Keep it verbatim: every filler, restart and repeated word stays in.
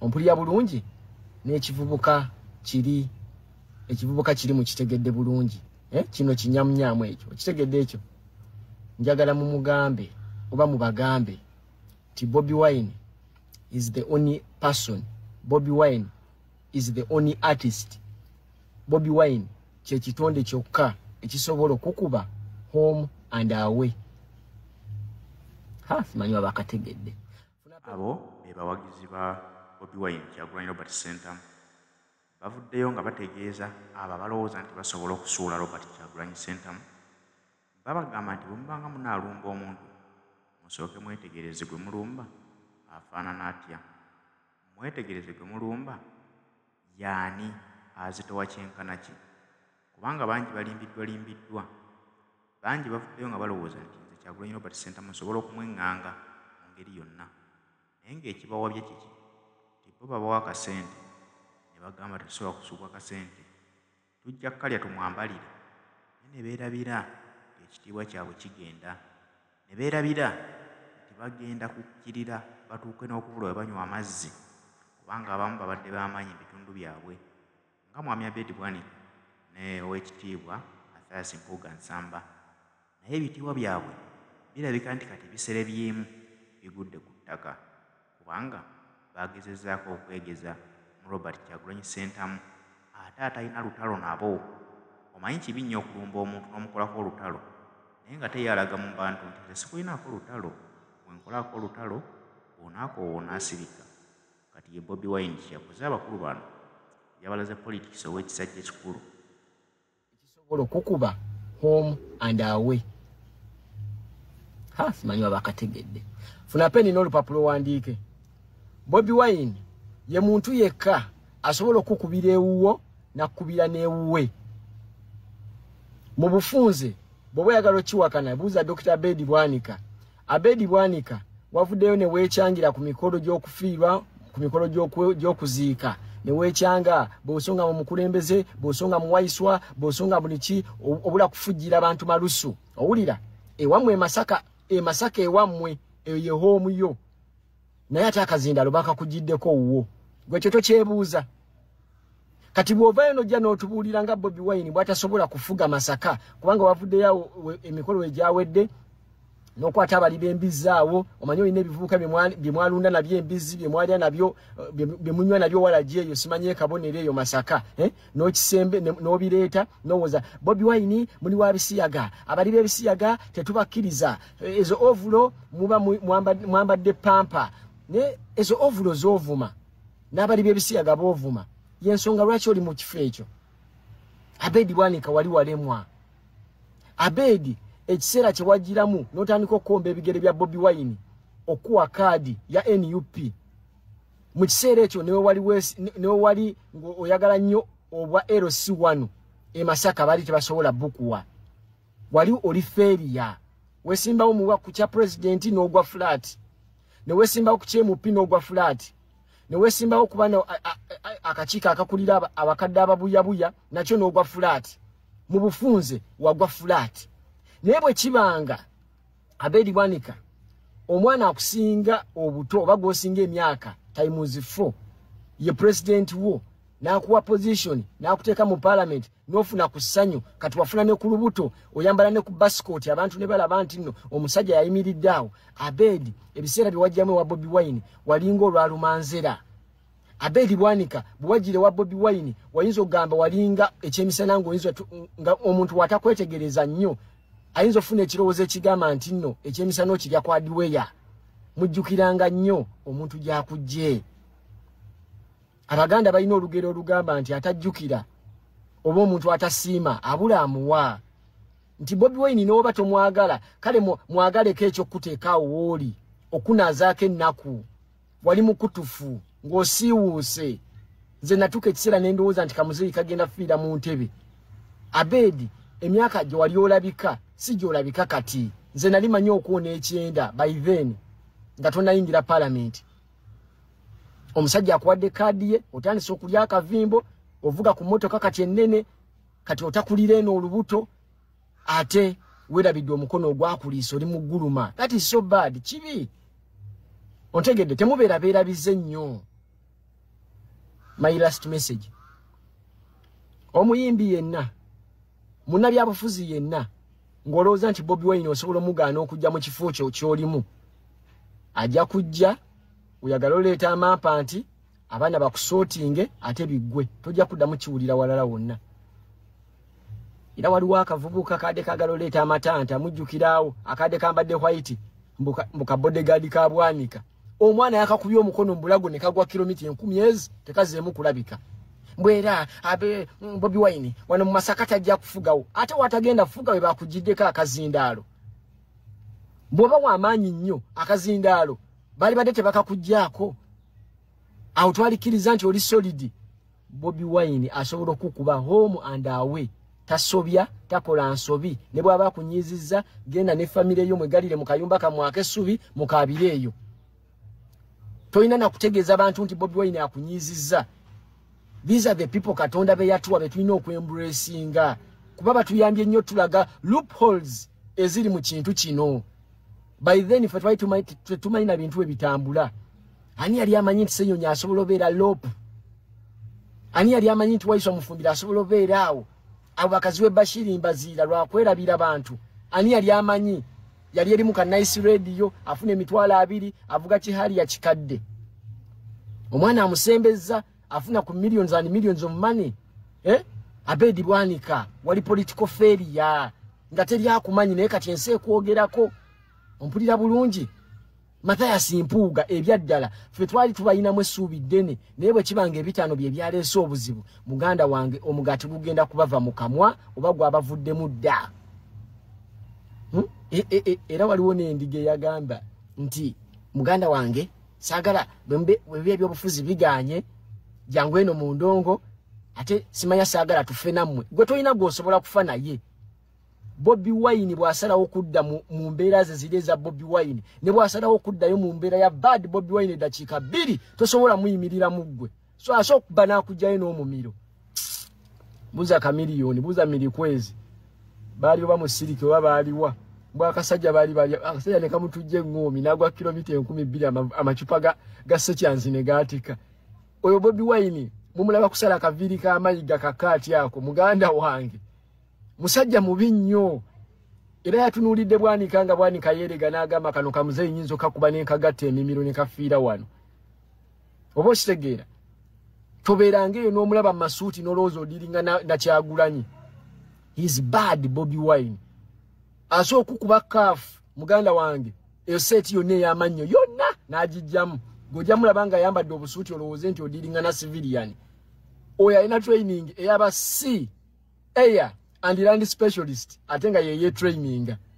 ompulira bulungi n'ekivubuka kiri ekivubuka kiri mu kitegedde bulungi eh kino kinyamnyamu ekyo kitegedde ekyo njagala mu mugambe oba mu bagambe ti Bobi Wine is the only person Bobi Wine is the only artist Bobi Wine kye kitonde kyokka ekisobola okukuba home and away ha simanyi abakategedde abo be bawagizi ba Bobi Wine Kyagulanyi Robert Center bavuddeyo nga bategeeza abo balowooza nti basobola okusuula Robert Kyagulanyi Center babagamba nti bwemubanga munaalumba omuntu musooke mwetegereze gwe mulumba afaanana atya mwetegereze gwe mulumba yaani azitowa kyenkana ki kubanga bangi balimbiddwa limbiddwa bangi bavuddeyo nga balowooza nti nze Kyagulanyi Robert Center musobola okumweŋŋanga mu ngeri yonna naye ng'ekibawabye kiki ti bo babawa akasente ne bagamba tetusobola kusuubwa kasente tujja kkalya tumwambalire naye ne beerabira ekitiibwa kyabwe kigenda ne beerabira nti bagenda kukkirira batuuke n'okubula we banywa amazzi kubanga abamu babadde b'amaanyi mu bitundu byabwe nga mwami Abedi Bwanika ne ow'ekitiibwa Mathias Mpuuga Nsamba naye ebitiibwa byabwe birabika nti kati biserebyemu bigudde ku ttaka kubanga baagezezzaako okwegeza mu Robert Kyagulanyi Center ate atalina lutalo nabo omanyi kibi nnyo okulumba omuntu n'omukolako olutalo naye nga teyalaga mu bantu nti nze sikulinaako lutalo bwenkolako olutalo onaako owonaasirika kati ye Bobi Wine kyakoze abakulu bano yabalaze politics ow'ekisajja ekikulu ekisobola okukuba home and away ha simanyi abakategedde funa peni n'olupapula wandiike Bobi Wine ye muntu yekka asobola okukubira ewuwo nakubira n'ewuwe mu bufunze bw'oba oyagala okiwakana buuza Dokita Abedi Bwanika Abedi Bwanika wavuddeyo ne weekyangira ku mikolo gy'okufiirwa ku mikolo gy'okuziika ne weekyanga bw'osonga mu mukulembeze bw'osonga mu wayiswa bw'osonga buli ki obula kufujjira abantu malusu owulira ewammwe emasaka emasaka ewammwe eyo ye hoomu yo naye ate akazindalo bakakugiddeko wuwo gwe kyo tokyebuuza kati bw'ovaayo n'ojja n'otubuulira nga Bobi Wine bw'atasobola kufuga Masaka kubanga wavuddeyo emikolo egyawedde n'okwata abali b'embizzi awo omanyi olina ebivubuka bye mwalunda nabyo embizzi bye mwalya nabyo bye munywa nabyo walagi eyo simanyi ekabonero eyo Masaka eh? n'okisembe n'obireeta n'owooza Bobi Wine muli wa bisiyaga abali b'ebisiyaga tetubakkiriza ezo ovulo muba mwambadde pampa ne ezo ovulo z'ovuma n'abali b'ebisiyaga boovuma yensonga lwaki oli mu kifo ekyo Abedi Bwanika wali walemwa Abedi ekiseera kye wagiramu n'otandika okukomba ebigere bya Bobi Wine okuwa kaadi ya N U P mu kiseera ekyo newe wali newe wali oyagala nnyo obwa L C one e Masaka bali tebasobola bukuwa wali oli feria wesimbawo mu ku kya president n'ogwa flat ne wesimbawo ku kye mu P n'ogwa flat ne wesimbawo kubana akakiika akakulira abakadde ababuyabuya nakyo n'ogwa flat mu bufunze wagwa flat naye bwe kibanga Abedi Bwanika omwana akusinga obuto oba gwosinga emyaka times four ye president wo n'akuwa position n'akuteeka mu parliament n'ofuna ku ssanyu kati wafuna ne ku lubuto oyambala ne ku bascoat abantu ne balaba nti nno omusajja yayimiridde awo Abedi ebiseera bye wajjamu wa Bobi Wine walinga olwalumanzera Abedi Bwanika bwajire wa Bobi Wine wayinza ogamba walinga ekyemisana ng'oyinza nga omuntu watakwetegereza nnyo ayinza ofuna ekirowoozo ekigamba nti nno ekyemisana okirya kwa Diweya mujjukiranga nnyo omuntu gy'akujje Abaganda balina olugero olugamba nti atajjukira oba omuntu atasiima abula amuwa nti Bobi Wine n'oba tomwagala kale mwagaleko ekyokuteekaawo wooli okunazaako ennaku wali mukutufu ng'osiiwuuse nze natuka ekiseera ne ndowooza nti kamuzeeyi kagenda fiira mu ntebe Abedi emyaka gye wali olabika si gy'olabika kati nze nali manyi okuwona ekyenda by then nga tonnayingira parliament omusajja akuwadde kaadi ye otandise okulya akavimbo ovuga ku mmotoka kati ennene kati otakulira eno olubuto ate weerabidde omukono ogwakuliisa oli mu gguluma that is so bad kibi ontegedde temubeera beerabize nnyo My last message. Omuyimbi yenna munabya abafuzi yenna ngolooza nti Bobi Wine osobola mugaana okujja mu kifo kyo kyolimu ajja kujja uyagala oleeta amapa nti abaana bakusootinge ate biggwe tojja kuddamu kiwulira walala wonna. Era waliwo akavubuka kadde kagala oleeta amatanta mujjukiraawo akadde kambadde white mbuka bodyguard ka Bwanika omwana yakakubye omukono mbulago ne kagwa kilomita enkumi ezi tekazeemu kulabika. Mbwera abe Bobi Wine wano mu Masaka tajja kufugawo ate watagenda kufuga we bakujiddeko akazindaalo. Bw'oba w'amaanyi nnyo akazindaalo bali badde tebakakuggyako awo twalikiriza nti oli solid. Bobi Wine asobola okukuba home and away. Tasobya takola nsobi ne bw'aba kunyiziza genda ne family yo mwegalire mu kayumba kamwake subi mukabireeyo. Toyina na kutegeeza abantu nti Bobi Wine akunyiziza. These are the people Katonda be yatuwa betulina okwembracinga kuba batuyambye nnyo tulaga loopholes eziri mu kintu kino. By then if I try to tumalina bintu ebitambula. Ani yali amanyi nti Ssenyonyi asobola obeera loop? Ani yali amanyi nti Waiswa Mufumbira asobola obeera awo? Abo bakazi we Bashiri Mbaziira lwakwerabira bantu. Ani yali amanyi? Yali eri mu ka Nice Radio afune emitwalo abiri avuga kihali ya kikadde. Omwana amusembeza afuna ku millions and millions of money. Eh? Abedi Bwanika wali political failure nga teri akumanyi naye kati ensi ekwogerako. Ompulira bulungi. Mathias Mpuuga ebyaddala ffe twali tubayinamu essuubi ddene naye bwe kibanga ebitaano bye byaleese obuzibu muganda wange omugati gugenda kubava mu kamwa oba gwabavuddemu dda. Hmm? E, e, e, era waliwo n'endiga eyagamba nti muganda wange saagala bwe ebyobufuzi biganye jangu eno mu ndongo ate simanya saagala tufe nammwe gwe tolina gw'osobola kufa naye. Bobi Wine bwasalawo okudda mu mbeera ze ziri eza Bobi Wine ne bwasalawo okuddayo mu mbeera ya bad Bobi Wine dakiika bbiri tosobola muyimirira muggwe so aso okuba n'akugjayo n'omumiro. Buza kamiliyoni buza milikwezi baali oba musirike oba baaliwa mbw akasajja baali bali akasajja ne kamutujja eŋŋoomi n'agwa kilomita enkumi bbiri amacupa ga, ga sekyanzi ne gaatika. Oyo Bobi Wine mumulaba kusala akaviiri k'amayiga kakaati ako muganda wange. Musajja mubi nnyo era yatunuulidde Bwanika nga Bwanika yeerega n'agamba kano kamuzeeyi nyinza okakuba n'enkagatta emimiro ne kafiira wano. Oba okitegeera tobeeranga eyo n'omulaba mu masuuti n'olowooza odiringa na, na Kyagulanyi. He is bad Bobi Wine. Aso okukuba kaafu muganda wange eyo seeti yonna ey'amannyo yonna n'agijjamu gojja mulaba nga ayambadde obusuuti olowooze nti odiringa na civilian. Oyo alina training eyaba C Air and land specialist atenga yeye training.